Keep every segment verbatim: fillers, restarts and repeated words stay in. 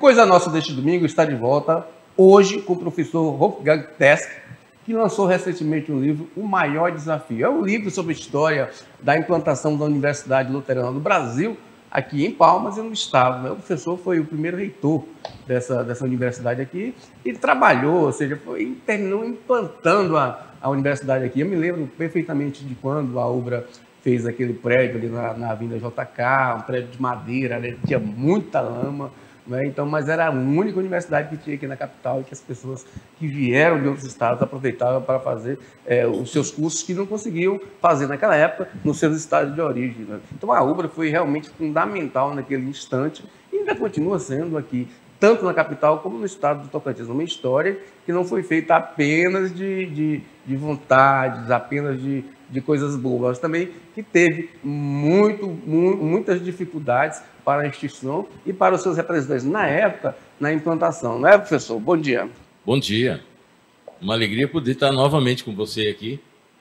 Coisa Nossa deste domingo está de volta hoje com o professor Wolfgang Tesch, que lançou recentemente um livro, O Maior Desafio. É um livro sobre a história da implantação da Universidade Luterana do Brasil, aqui em Palmas e no estado. O professor foi o primeiro reitor dessa, dessa universidade aqui e trabalhou, ou seja, foi, terminou implantando a, a universidade aqui. Eu me lembro perfeitamente de quando a obra fez aquele prédio ali na, na Avenida J K, um prédio de madeira, né? Tinha muita lama. Né? Então, mas era a única universidade que tinha aqui na capital e que as pessoas que vieram de outros estados aproveitavam para fazer é, os seus cursos que não conseguiam fazer naquela época nos seus estados de origem. Né? Então, a Ubra foi realmente fundamental naquele instante e ainda continua sendo aqui, tanto na capital como no estado do Tocantins. Uma história que não foi feita apenas de, de, de vontades, apenas de, de coisas boas, mas também que teve muito, mu muitas dificuldades para a instituição e para os seus representantes na época, na implantação. Não é, professor? Bom dia. Bom dia. Uma alegria poder estar novamente com você aqui.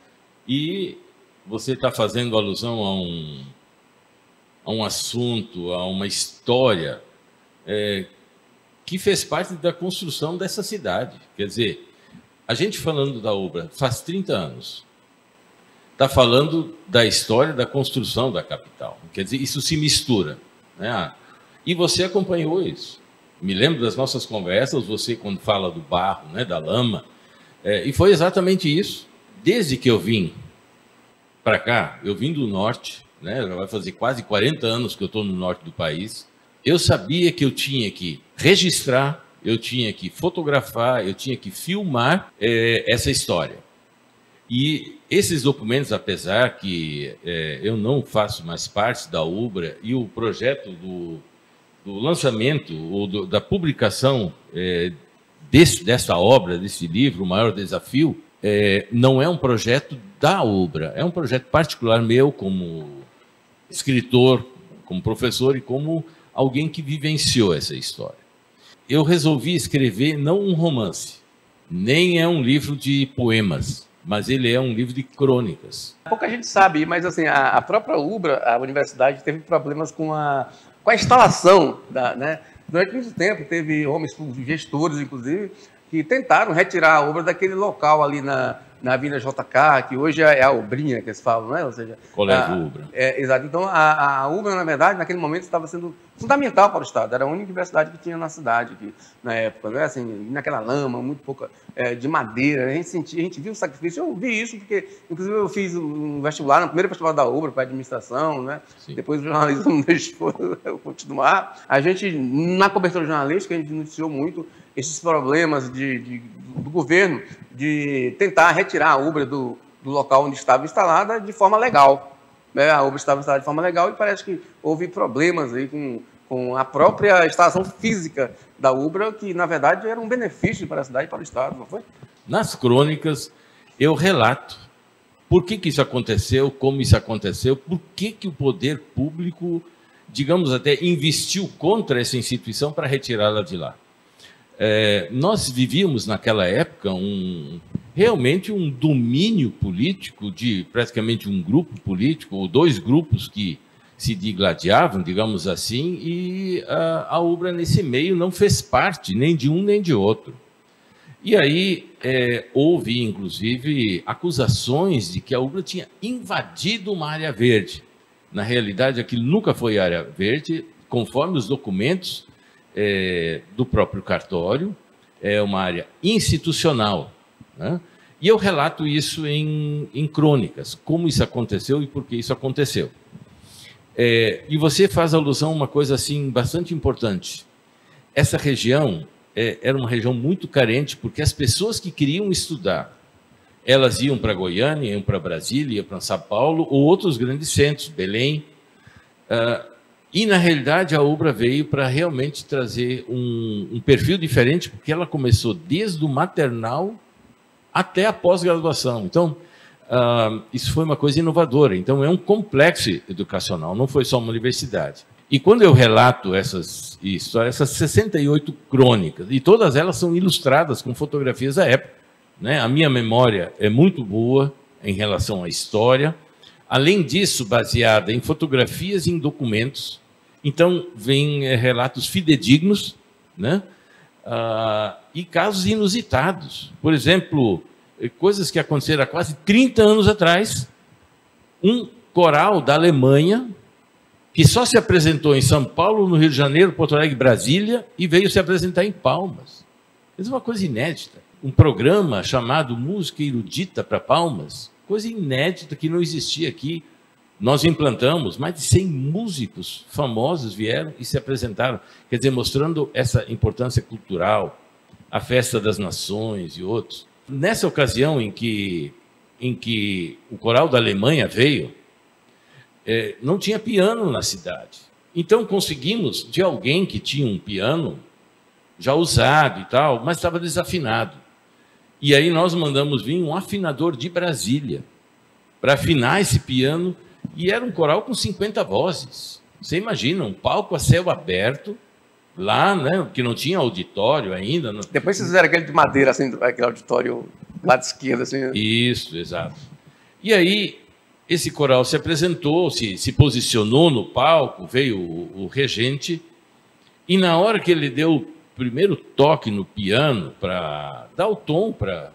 E você está fazendo alusão a um, a um assunto, a uma história é, que fez parte da construção dessa cidade. Quer dizer, a gente falando da Ubra faz trinta anos. Está falando da história da construção da capital. Quer dizer, isso se mistura. Né? E você acompanhou isso. Me lembro das nossas conversas, você quando fala do barro, né, da lama, é, e foi exatamente isso. Desde que eu vim para cá, eu vim do norte, né, já vai fazer quase quarenta anos que eu estou no norte do país, eu sabia que eu tinha que registrar, eu tinha que fotografar, eu tinha que filmar é, essa história. E esses documentos, apesar que é, eu não faço mais parte da Ubra e o projeto do, do lançamento ou do, da publicação é, desse, dessa obra, desse livro, O Maior Desafio, é, não é um projeto da Ubra, é um projeto particular meu como escritor, como professor e como alguém que vivenciou essa história. Eu resolvi escrever não um romance, nem é um livro de poemas, mas ele é um livro de crônicas. Pouca gente sabe, mas assim, a, a própria Ubra, a universidade, teve problemas com a, com a instalação. Da, né? Durante muito tempo, teve homens, gestores, inclusive, que tentaram retirar a Ubra daquele local ali na, na Avenida J K, que hoje é a Ubrinha, que eles falam, né? Ou seja, Colégio a, Ubra. É, exato. Então, a, a Ubra, na verdade, naquele momento, estava sendo fundamental para o Estado. Era a única universidade que tinha na cidade, aqui, na época, né? Assim, naquela lama, muito pouca, é, de madeira. A gente sentia, a gente viu o sacrifício. Eu vi isso, porque, inclusive, eu fiz um vestibular, no primeiro vestibular da Ubra, para administração, né? Sim. Depois o jornalismo não deixou eu continuar. A gente, na cobertura jornalística, a gente noticiou muito esses problemas de, de, do governo de tentar retirar a Ubra do, do local onde estava instalada de forma legal. Né? A Ubra estava instalada de forma legal e parece que houve problemas aí com, com a própria instalação física da Ubra, que, na verdade, era um benefício para a cidade e para o Estado, não foi? Nas crônicas, eu relato por que, que isso aconteceu, como isso aconteceu, por que, que o poder público, digamos até, investiu contra essa instituição para retirá-la de lá. É, nós vivíamos naquela época um, realmente um domínio político de praticamente um grupo político, ou dois grupos que se digladiavam, digamos assim, e a, a Ubra nesse meio não fez parte nem de um nem de outro. E aí é, houve, inclusive, acusações de que a Ubra tinha invadido uma área verde. Na realidade, aquilo nunca foi área verde, conforme os documentos É, do próprio cartório, é uma área institucional. Né? E eu relato isso em, em crônicas, como isso aconteceu e por que isso aconteceu. É, e você faz alusão a uma coisa assim bastante importante. Essa região é, era uma região muito carente, porque as pessoas que queriam estudar, elas iam para Goiânia, iam para Brasília, iam para São Paulo, ou outros grandes centros, Belém. Uh, E, na realidade, a Ubra veio para realmente trazer um, um perfil diferente, porque ela começou desde o maternal até a pós-graduação. Então, uh, isso foi uma coisa inovadora. Então, é um complexo educacional, não foi só uma universidade. E quando eu relato essas histórias, essas sessenta e oito crônicas, e todas elas são ilustradas com fotografias da época, né? A minha memória é muito boa em relação à história. Além disso, baseada em fotografias e em documentos. Então, vem é, relatos fidedignos, né? Ah, e casos inusitados. Por exemplo, coisas que aconteceram há quase trinta anos atrás, um coral da Alemanha que só se apresentou em São Paulo, no Rio de Janeiro, Porto Alegre, Brasília, e veio se apresentar em Palmas. Isso é uma coisa inédita. Um programa chamado Música Erudita para Palmas, coisa inédita que não existia aqui. Nós implantamos, mais de cem músicos famosos vieram e se apresentaram, quer dizer, mostrando essa importância cultural, a Festa das Nações e outros. Nessa ocasião em que, em que o coral da Alemanha veio, é, não tinha piano na cidade. Então conseguimos, de alguém que tinha um piano já usado e tal, mas estava desafinado. E aí nós mandamos vir um afinador de Brasília para afinar esse piano, e era um coral com cinquenta vozes. Você imagina, um palco a céu aberto, lá, né, que não tinha auditório ainda. Não... Depois vocês fizeram aquele de madeira, assim, aquele auditório lá de esquerda. Assim, né? Isso, exato. E aí, esse coral se apresentou, se, se posicionou no palco, veio o, o regente, e na hora que ele deu o primeiro toque no piano para dar o tom para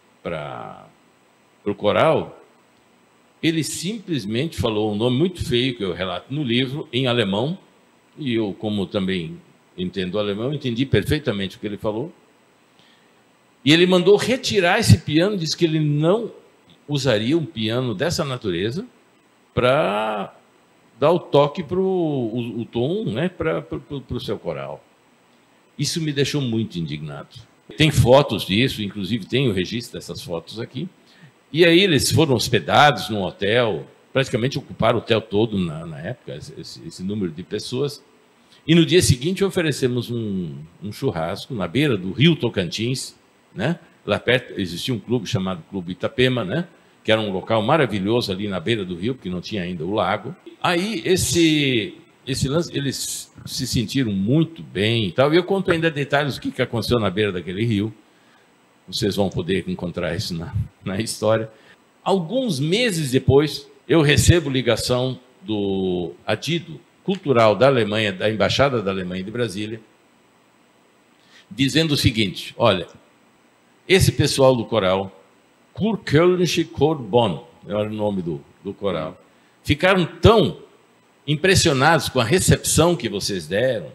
o coral, ele simplesmente falou um nome muito feio, que eu relato no livro, em alemão, e eu, como também entendo alemão, entendi perfeitamente o que ele falou. E ele mandou retirar esse piano, disse que ele não usaria um piano dessa natureza para dar o toque para o, o tom, né, para o seu coral. Isso me deixou muito indignado. Tem fotos disso, inclusive tem o registro dessas fotos aqui. E aí eles foram hospedados num hotel, praticamente ocuparam o hotel todo na, na época, esse, esse número de pessoas. E no dia seguinte oferecemos um, um churrasco na beira do Rio Tocantins, né? Lá perto existia um clube chamado Clube Itapema, né? Que era um local maravilhoso ali na beira do rio, porque não tinha ainda o lago. Aí esse, esse lance, eles se sentiram muito bem e tal. E eu conto ainda detalhes do que, que aconteceu na beira daquele rio. Vocês vão poder encontrar isso na, na história. Alguns meses depois, eu recebo ligação do Adido Cultural da Alemanha, da Embaixada da Alemanha de Brasília, dizendo o seguinte: olha, esse pessoal do coral, Kurkölnische Chor Bonn, era o nome do, do coral, ficaram tão impressionados com a recepção que vocês deram,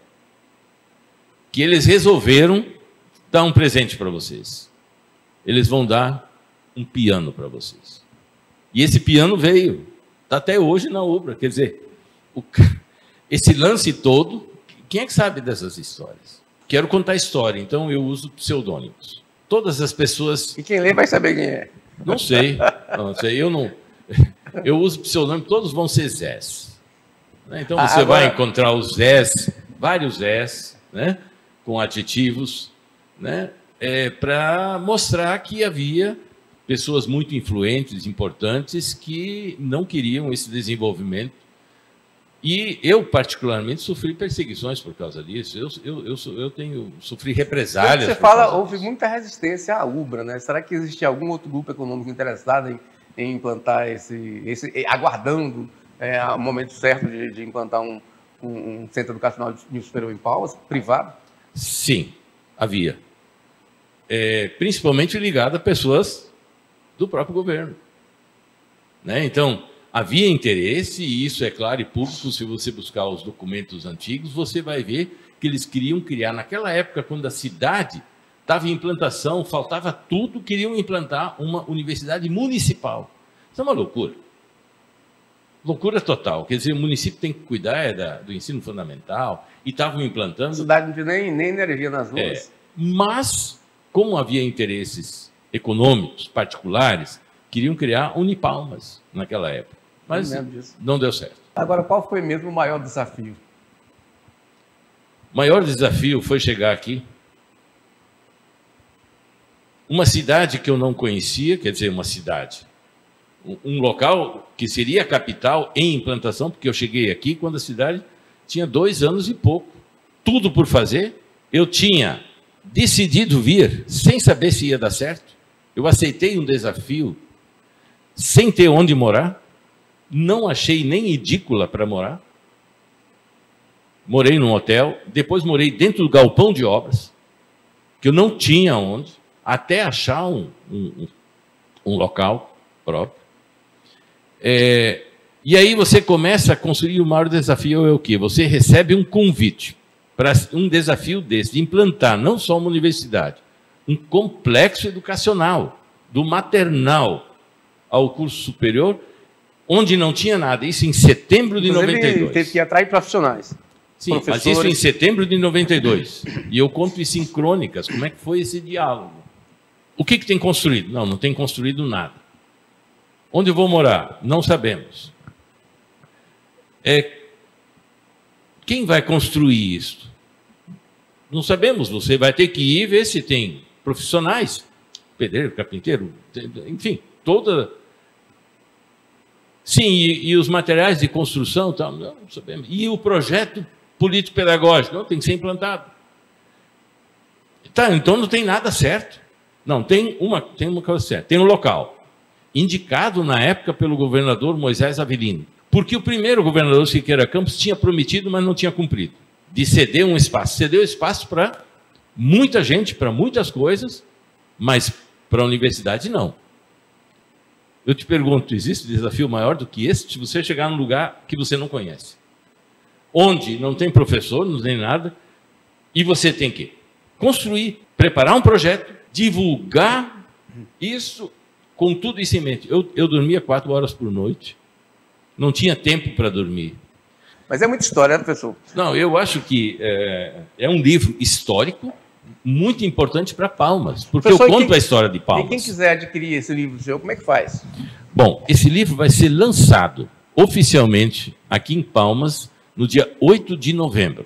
que eles resolveram dar um presente para vocês. Eles vão dar um piano para vocês. E esse piano veio, está até hoje na obra. Quer dizer, o, esse lance todo, quem é que sabe dessas histórias? Quero contar história, então eu uso pseudônimos. Todas as pessoas... E quem lê vai saber quem é. Não sei, não sei, eu não... Eu uso pseudônimo, todos vão ser Zés. Então você ah, agora... vai encontrar os Zés, vários Zés, né, com adjetivos, né, é, para mostrar que havia pessoas muito influentes, importantes, que não queriam esse desenvolvimento. E eu, particularmente, sofri perseguições por causa disso. Eu, eu, eu, eu tenho, sofri represálias. Você fala, houve disso. Muita resistência à Ubra, né? Será que existe algum outro grupo econômico interessado em, em implantar esse, esse aguardando é, o momento certo de, de implantar um, um, um centro educacional de nível superior em Palmas, privado? Sim, havia. É, principalmente ligado a pessoas do próprio governo, né? Então, havia interesse, e isso é claro e público. Se você buscar os documentos antigos, você vai ver que eles queriam criar, naquela época, quando a cidade estava em implantação, faltava tudo, queriam implantar uma universidade municipal. Isso é uma loucura. Loucura total. Quer dizer, o município tem que cuidar é, da, do ensino fundamental, e estavam implantando... A cidade não tinha nem, nem energia nas ruas. É, mas, como havia interesses econômicos particulares, queriam criar Unipalmas naquela época. Mas não deu certo. Agora, qual foi mesmo o maior desafio? O maior desafio foi chegar aqui. Uma cidade que eu não conhecia, quer dizer, uma cidade, um local que seria a capital em implantação, porque eu cheguei aqui quando a cidade tinha dois anos e pouco. Tudo por fazer. Eu tinha decidido vir sem saber se ia dar certo. Eu aceitei um desafio sem ter onde morar. Não achei nem edícula para morar. morei num hotel, depois morei dentro do galpão de obras, que eu não tinha onde, até achar um, um, um local próprio. É, e aí você começa a construir. O maior desafio é o quê? Você recebe um convite para um desafio desse, de implantar não só uma universidade, um complexo educacional, do maternal ao curso superior, onde não tinha nada. Isso em setembro de noventa e dois. Teve que atrair profissionais. Sim, mas isso em setembro de noventa e dois. E eu conto isso em crônicas. Como é que foi esse diálogo? O que, que tem construído? Não, não tem construído nada. Onde eu vou morar? Não sabemos. É, quem vai construir isso? Não sabemos. Você vai ter que ir ver se tem profissionais, pedreiro, carpinteiro, enfim, toda... Sim, e, e os materiais de construção, tal, não sabemos. E o projeto político-pedagógico, não, tem que ser implantado. Tá, então não tem nada certo. Não, tem uma, tem uma coisa certa. Tem um local, indicado na época pelo governador Moisés Avelino. Porque o primeiro governador Siqueira Campos tinha prometido, mas não tinha cumprido, de ceder um espaço. Cedeu espaço para muita gente, para muitas coisas, mas para a universidade não. Eu te pergunto, existe desafio maior do que esse? Se você chegar num lugar que você não conhece, onde não tem professor, não tem nada, e você tem que construir, preparar um projeto, divulgar isso com tudo isso em mente. Eu, eu dormia quatro horas por noite, não tinha tempo para dormir. Mas é muita história, né, professor? Não, eu acho que é, é um livro histórico, muito importante para Palmas, porque professor, eu conto quem, a história de Palmas. E quem quiser adquirir esse livro seu, como é que faz? Bom, esse livro vai ser lançado oficialmente aqui em Palmas no dia oito de novembro.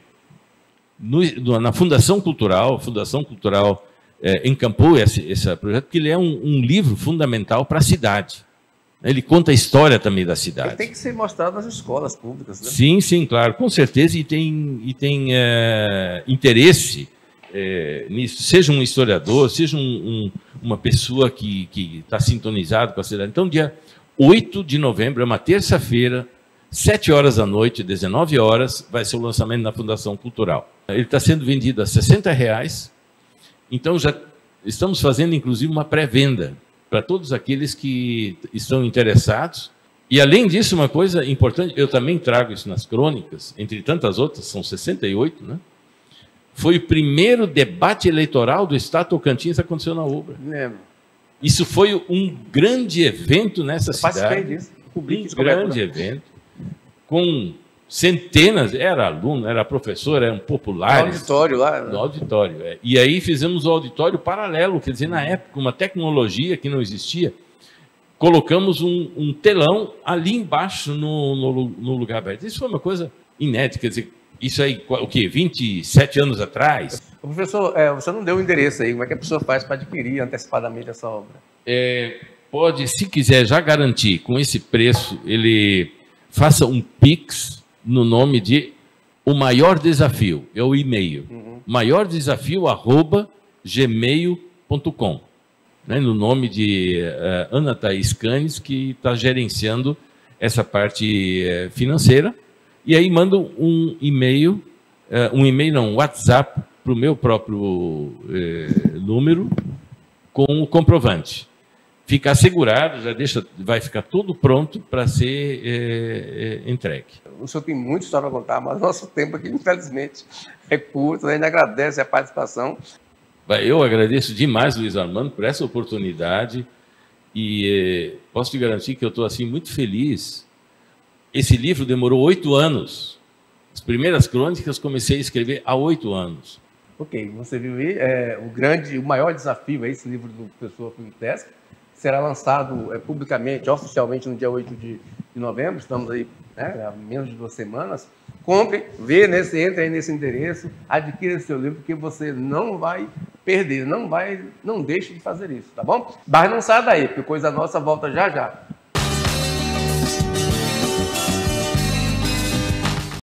No, na Fundação Cultural, a Fundação Cultural é, encampou esse, esse projeto, porque ele é um, um livro fundamental para a cidade. Ele conta a história também da cidade. Ele tem que ser mostrado nas escolas públicas, né? Sim, sim, claro, com certeza, e tem, e tem é, interesse é, nisso. Seja um historiador, seja um, um, uma pessoa que está sintonizado com a cidade. Então, dia oito de novembro, é uma terça-feira, sete horas da noite, dezenove horas, vai ser o lançamento na Fundação Cultural. Ele está sendo vendido a sessenta reais, então já estamos fazendo, inclusive, uma pré-venda para todos aqueles que estão interessados. E, além disso, uma coisa importante, eu também trago isso nas crônicas, entre tantas outras, são sessenta e oito, né? Foi o primeiro debate eleitoral do Estado Tocantins que aconteceu na Ubra. Lembro. Isso foi um grande evento nessa eu cidade. Participei disso. Um grande evento, com centenas, era aluno, era professor, eram populares. No auditório lá. Né? No auditório, é. E aí fizemos o auditório paralelo, quer dizer, na época, uma tecnologia que não existia, colocamos um, um telão ali embaixo no, no, no lugar aberto. Isso foi uma coisa inédita, quer dizer, isso aí, o quê? vinte e sete anos atrás? O professor, é, você não deu o endereço aí, como é que a pessoa faz para adquirir antecipadamente essa obra? É, pode, se quiser já garantir com esse preço, ele faça um Pix no nome de O Maior Desafio, é o e-mail, uhum. maior desafio arroba gmail ponto com, né, no nome de uh, Ana Thaís Canes, que está gerenciando essa parte uh, financeira, e aí manda um e-mail, uh, um e-mail não, um WhatsApp para o meu próprio uh, número com o comprovante. Fica assegurado, já deixa, vai ficar tudo pronto para ser é, é, entregue. O senhor tem muita história para contar, mas nosso tempo aqui, infelizmente, é curto. A gente agradece a participação. Eu agradeço demais, Luiz Armando, por essa oportunidade e é, posso te garantir que eu estou assim, muito feliz. Esse livro demorou oito anos. As primeiras crônicas comecei a escrever há oito anos. Ok, você viu aí é, o grande, o maior desafio é esse livro do professor Felipe Tesca. Será lançado é, publicamente, oficialmente, no dia oito de novembro. Estamos aí, né, há menos de duas semanas. Compre, vê, nesse, entre aí nesse endereço, adquira seu livro, porque você não vai perder, não vai, não deixe de fazer isso, tá bom? Mas não sai daí, porque coisa nossa volta já já.